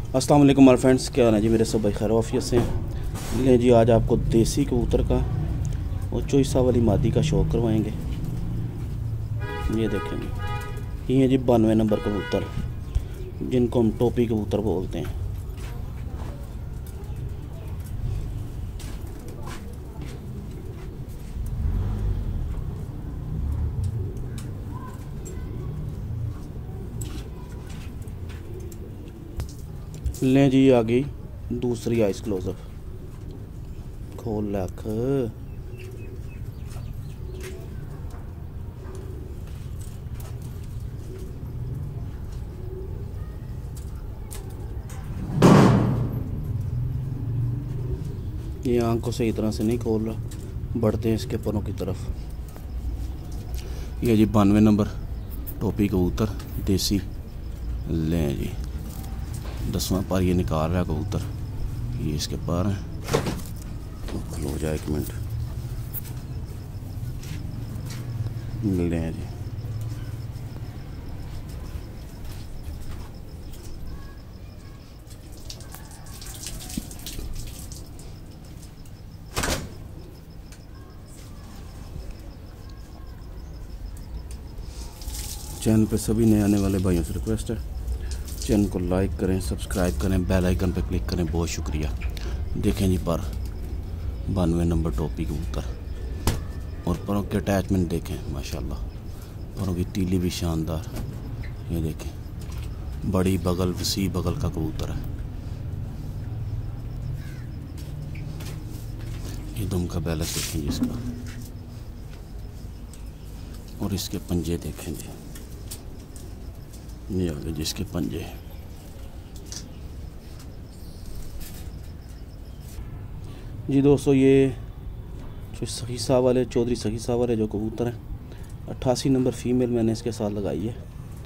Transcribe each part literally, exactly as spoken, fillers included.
अस्सलाम वालेकुम my friends, क्या हाल है जी मेरे सब भाई खैर ऑफिस से हैं। लें जी आज आपको देसी कबूतर का और चोइसा वाली मादी का शौक करवाएंगे। ये देखेंगे, ये हैं जी बानवे नंबर कबूतर जिनको हम टोपी कबूतर बोलते हैं। लें जी आ गई दूसरी आइस क्लोजअप, खोल लख। ये आंख को सही तरह से नहीं खोल रहा, बढ़ते हैं इसके परों की तरफ। ये जी बानवे नंबर टोपी कबूतर देसी। लें जी दसवां पर ये निकाल रहा है कबूतर, ये इसके पर हैं। खलो जाए एक मिनट। लें जी चैनल पे सभी नए आने वाले भाइयों से रिक्वेस्ट है, चैनल को लाइक करें, सब्सक्राइब करें, बेल आइकन पे क्लिक करें। बहुत शुक्रिया। देखें जी पर बानवे नंबर टोपी कबूतर और परों के अटैचमेंट देखें माशाल्लाह, परों की तीली भी शानदार। ये देखें बड़ी बगल, वसी बगल का कबूतर है। ये दुम का बैलेंस देखें जी इसका, और इसके पंजे देखें जी। ये आगे जिसके पंजे। जी दोस्तों ये जो सखी साहब वाले चौधरी सखी साहब वाले जो कबूतर हैं, अट्ठासी नंबर फीमेल मैंने इसके साथ लगाई है।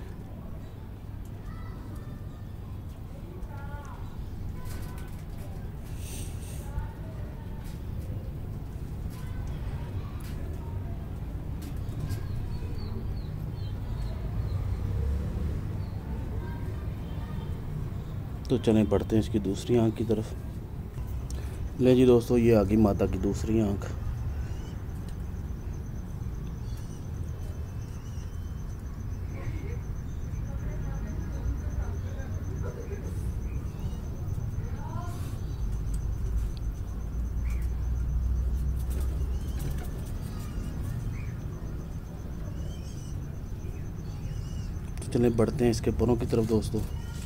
तो चलें पढ़ते हैं इसकी दूसरी आंख की तरफ। ले जी दोस्तों ये आ गई माता की दूसरी आंख। तो चलें बढ़ते हैं इसके परों की तरफ दोस्तों।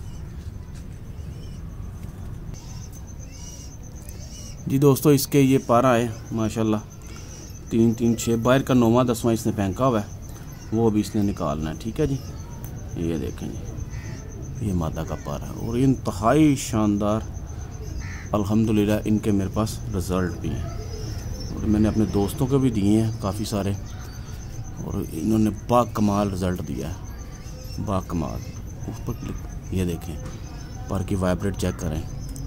जी दोस्तों इसके ये पारा है माशाल्लाह, तीन तीन छः, बाहर का नौवां दसवां इसने फेंका हुआ है, वो अभी इसने निकालना है। ठीक है जी, ये देखें जी ये मादा का पारा है और इंतहाई शानदार। अल्हम्दुलिल्लाह इनके मेरे पास रिज़ल्ट भी हैं और मैंने अपने दोस्तों को भी दिए हैं काफ़ी सारे, और इन्होंने बाकमाल रिज़ल्ट दिया है, बाकमाल। ऊपर क्लिक, ये देखें पर की वाइब्रेट चेक करें।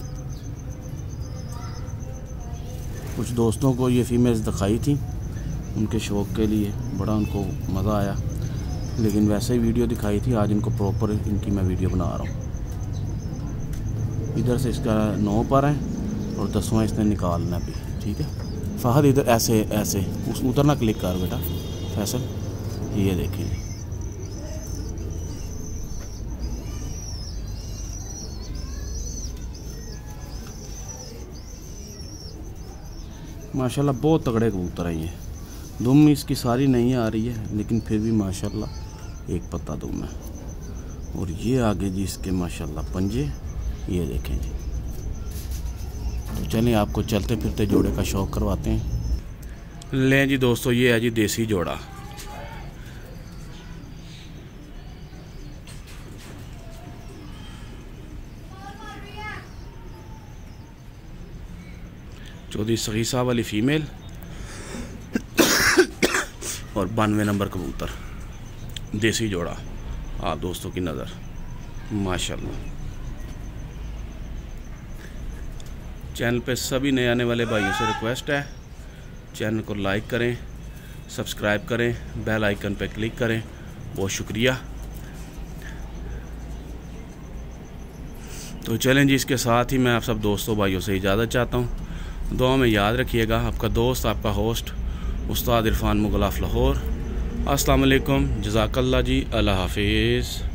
कुछ दोस्तों को ये फीमेल्स दिखाई थी उनके शौक़ के लिए, बड़ा उनको मज़ा आया, लेकिन वैसे ही वीडियो दिखाई थी। आज इनको प्रॉपर इनकी मैं वीडियो बना रहा हूँ। इधर से इसका नौ पर है और दसवां इसने निकालना भी। ठीक है फ़हद, इधर ऐसे ऐसे उस उधर ना क्लिक कर बेटा फैसल। ये देखें माशाल्लाह बहुत तगड़े कबूतर हैं। ये दुम इसकी सारी नहीं आ रही है, लेकिन फिर भी माशाल्लाह एक पत्ता दुम है। और ये आगे जी इसके माशाल्लाह पंजे, ये देखें जी। तो चलें आपको चलते फिरते जोड़े का शौक़ करवाते हैं। लें जी दोस्तों ये है जी देसी जोड़ा। चौधरी सखी साहब वाली फ़ीमेल और बानवे नंबर कबूतर देसी जोड़ा। आप दोस्तों की नज़र माशाल्लाह। चैनल पे सभी नए आने वाले भाइयों से रिक्वेस्ट है, चैनल को लाइक करें, सब्सक्राइब करें, बेल आइकन पे क्लिक करें। बहुत शुक्रिया। तो चलें जी, इसके साथ ही मैं आप सब दोस्तों भाइयों से इजाज़त चाहता हूँ। दुआ में याद रखिएगा। आपका दोस्त, आपका host Ustad Irfan Mughal of Lahore. अस्सलाम वालेकुम, जज़ाकल्लाह जी, अल्लाह हाफिज़।